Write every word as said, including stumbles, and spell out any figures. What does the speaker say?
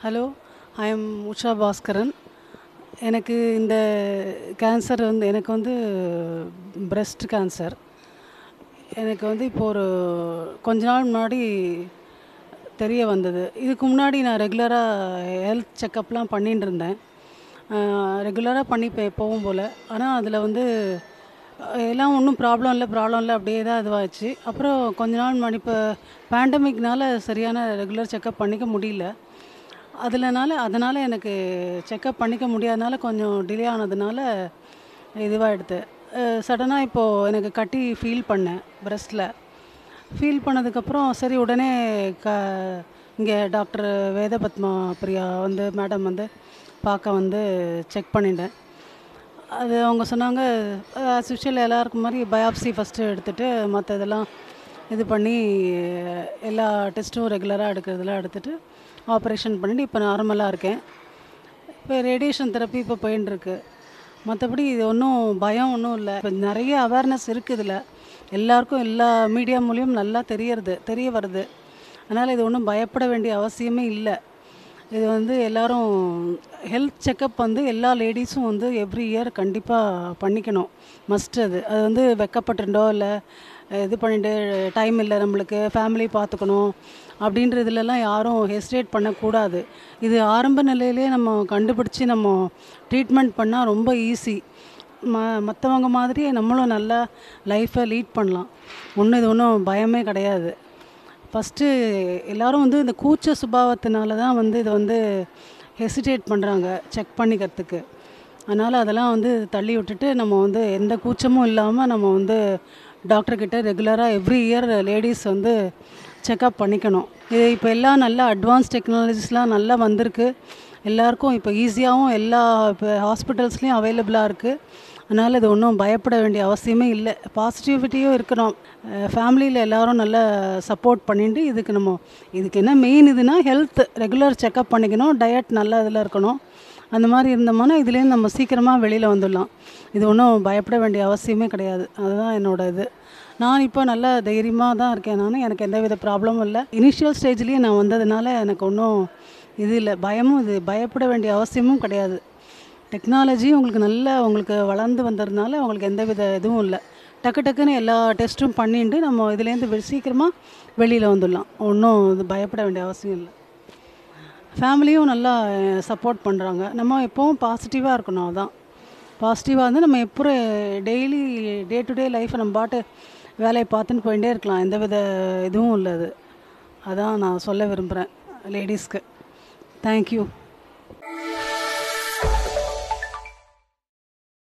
Hello, I am Usha Baskaran. எனக்கு இந்த cancer வந்து எனக்கு வந்து பிரஸ்ட் கேன்சர். எனக்கு வந்து இப்போ ஒரு கொஞ்ச நாள் முன்னாடி தெரிய வந்தது. இதுக்கு முன்னாடி நான் ரெகுலராக ஹெல்த் செக்கப்லாம் பண்ணிட்டு இருந்தேன். ரெகுலராக பண்ணிப்பேன் எப்போவும் போல். ஆனால் அதில் வந்து எல்லாம் ஒன்றும் ப்ராப்ளம் இல்லை ப்ராப்ளம் இல்லை அப்படியே தான் இதுவாகிடுச்சு. அப்புறம் கொஞ்ச நாள் முன்னாடி இப்போ பேண்டமிக்னால சரியான ரெகுலர் செக்கப் பண்ணிக்க முடியல. அதில்னால அதனால் எனக்கு செக்கப் பண்ணிக்க முடியாதனால கொஞ்சம் டிலே ஆனதுனால இதுவாகிடுது. சடனாக இப்போது எனக்கு கட்டி ஃபீல் பண்ணேன் பிரஸ்ட்டில். ஃபீல் பண்ணதுக்கப்புறம் சரி உடனே க இங்கே டாக்டர் வேதபத்மா பிரியா வந்து மேடம் வந்து பார்க்க வந்து செக் பண்ணிட்டேன். அது அவங்க சொன்னாங்க ஆஸ் யூஷுவல் எல்லாருக்கும் மாதிரி பயாப்சி ஃபஸ்ட்டு எடுத்துகிட்டு மற்ற இதெல்லாம் இது பண்ணி எல்லா டெஸ்ட்டும் ரெகுலராக எடுக்கிறதெல்லாம் எடுத்துகிட்டு ஆப்ரேஷன் பண்ணிவிட்டு இப்போ நார்மலாக இருக்கேன். இப்போ ரேடியேஷன் தெரப்பி இப்போ போயின்ட்டுருக்கு. மற்றபடி இது ஒன்றும் பயம் ஒன்றும் இல்லை. இப்போ நிறைய அவேர்னஸ் இருக்குது. இதில் எல்லாருக்கும் எல்லா மீடியா மூலியம் நல்லா தெரியறது தெரிய வருது. அதனால் இது ஒன்றும் பயப்பட வேண்டிய அவசியமே இல்லை. இது வந்து எல்லோரும் ஹெல்த் செக்கப் வந்து எல்லா லேடிஸும் வந்து எவ்ரி இயர் கண்டிப்பாக பண்ணிக்கணும். மஸ்ட். அது அது வந்து வெக்கப்பட்டுண்டோ இல்லை இது பண்ணிட்டு டைம் இல்லை நம்மளுக்கு ஃபேமிலி பார்த்துக்கணும் அப்படின்றதுலலாம் யாரும் ஹெசிடேட் பண்ணக்கூடாது. இது ஆரம்ப நிலையிலே நம்ம கண்டுபிடிச்சி நம்ம ட்ரீட்மெண்ட் பண்ணால் ரொம்ப ஈஸி. ம மற்றவங்க மாதிரியே நம்மளும் நல்லா லைஃப்பை லீட் பண்ணலாம். ஒன்றும் இது ஒன்றும் பயமே கிடையாது. ஃபஸ்ட்டு எல்லோரும் வந்து இந்த கூச்ச சுபாவத்தினால தான் வந்து இதை வந்து ஹெசிடேட் பண்ணுறாங்க செக் பண்ணிக்கிறதுக்கு. அதனால் அதெல்லாம் வந்து தள்ளி விட்டுட்டு நம்ம வந்து எந்த கூச்சமும் இல்லாமல் நம்ம வந்து டாக்டர்கிட்ட ரெகுலராக எவ்ரி இயர் லேடிஸ் வந்து செக்கப் பண்ணிக்கணும். இது இப்போ எல்லாம் நல்லா அட்வான்ஸ் டெக்னாலஜிஸ்லாம் நல்லா வந்திருக்கு. எல்லாருக்கும் இப்போ ஈஸியாகவும் எல்லா இப்போ ஹாஸ்பிட்டல்ஸ்லேயும் அவைலபிளாக இருக்குது. அதனால் இது ஒன்றும் பயப்பட வேண்டிய அவசியமே இல்லை. பாசிட்டிவிட்டியும் இருக்கணும். ஃபேமிலியில் எல்லோரும் நல்லா சப்போர்ட் பண்ணிட்டு இதுக்கு நம்ம இதுக்கு என்ன மெயின் இதுனா ஹெல்த் ரெகுலர் செக்கப் பண்ணிக்கணும். டயட் நல்லா இதில் இருக்கணும். அந்த மாதிரி இருந்தோம்னா இதுலேருந்து நம்ம சீக்கிரமாக வெளியில் வந்துடலாம். இது ஒன்றும் பயப்பட வேண்டிய அவசியமே கிடையாது. அதுதான் என்னோடய இது. நான் இப்போ நல்லா தைரியமாக தான் இருக்கேன். நான் எனக்கு எந்த வித ப்ராப்ளமும் இல்லை. இனிஷியல் ஸ்டேஜ்லேயே நான் வந்ததுனால எனக்கு ஒன்றும் இது இல்லை. பயமும் இது பயப்பட வேண்டிய அவசியமும் கிடையாது. டெக்னாலஜி உங்களுக்கு நல்லா உங்களுக்கு வளர்ந்து வந்ததுனால உங்களுக்கு எந்த வித இதுவும் இல்லை. டக்கு டக்குன்னு எல்லா டெஸ்ட்டும் பண்ணிட்டு நம்ம இதுலேருந்து சீக்கிரமாக வெளியில் வந்துடலாம். ஒன்றும் இது பயப்பட வேண்டிய அவசியம் இல்லை. ஃபேமிலியும் நல்லா சப்போர்ட் பண்ணுறாங்க. நம்ம எப்போவும் பாசிட்டிவாக இருக்கணும். அதுதான் பாசிட்டிவாக வந்து நம்ம எப்போ டெய்லி டே டு டே லைஃப்பை நம்ம பாட்டு வேலையை பார்த்துன்னு போயிட்டே இருக்கலாம். எந்த வித இதுவும் இல்லை. அது அதான் நான் சொல்ல விரும்புகிறேன் லேடிஸ்க்கு. தேங்க்யூ.